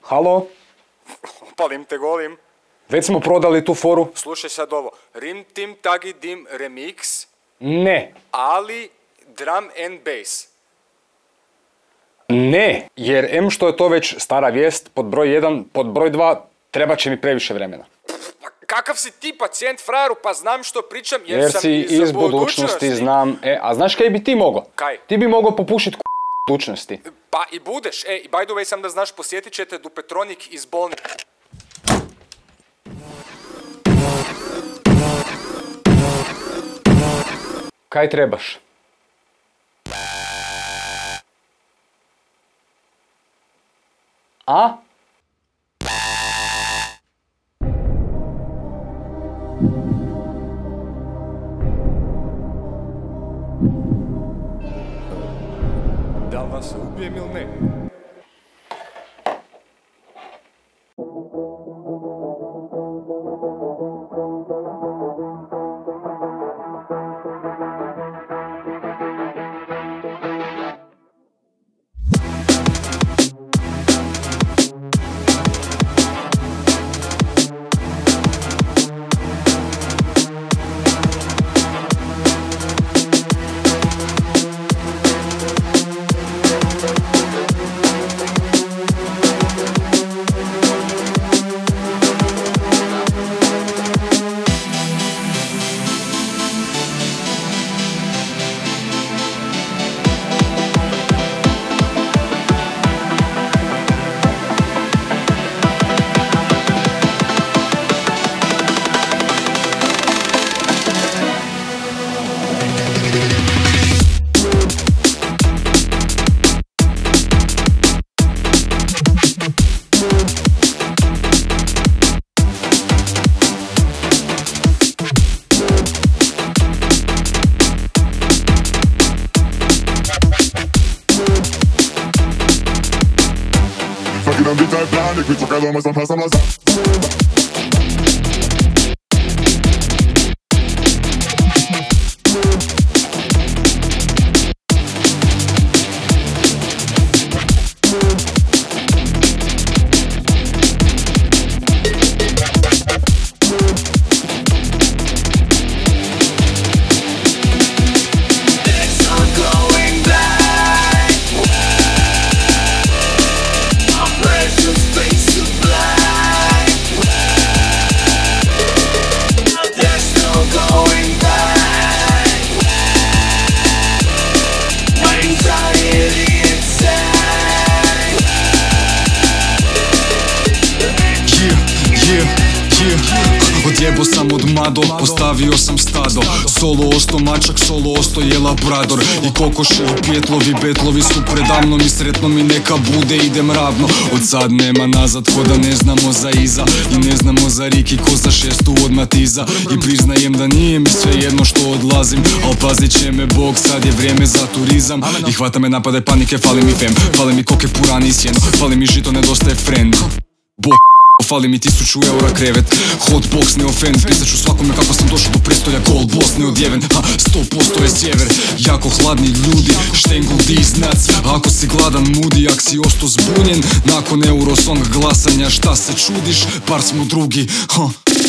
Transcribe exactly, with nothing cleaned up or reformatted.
Halo? Opalim te golim. Već smo prodali tu foru. Slušaj sad ovo. Rimtimtagidim REMIX. Ne. Ali drum and bass. Ne, jer em što je to već stara vijest, pod broj jedan, pod broj dva, treba će mi previše vremena. Kakav si ti pacijent, frajeru, pa znam što pričam jer, Jer sam si iz, iz budućnosti, znam. E, a znaš kaj bi ti mogao? Kaj? Ti bi mogao popušit k*** budućnosti. Pa i budeš, e, i by the way sam da znaš, posjetit ćete DUPETRONIK iz bolnice. Kaj trebaš? A? Da li vas se ubijem ili ne? Dan bit er plan, ik weet ook al maar zo pas aan mijn zak. Odjebo sam od mado, postavio sam stado. Solo osto mačak, solo osto je labrador. I kokoši i pjetlovi, betlovi su predamnom. I sretno mi neka bude, idem ravno. Od sad nema nazad, ko da ne znamo za iza. I ne znamo za Riki, ko za šestu od Matiza. I priznajem da nije mi sve jedno što odlazim, al pazit će me Bog, sad je vrijeme za turizam. I hvata me napade panike, fali mi fem, fali mi koke, purani i sjeno, fali mi žito, nedostaje friend. Bog, fali mi tisuću eura krevet, hotbox ne offend. Pisat ću svakome kako sam došao do prestolja, gold boss neodjeven. Ha, sto posto je sjever, jako hladni ljudi, štengul these nuts. Ako si gladan mudi, ak si osto zbunjen nakon Eurosong glasanja, šta se čudiš, par smo drugi. Ha.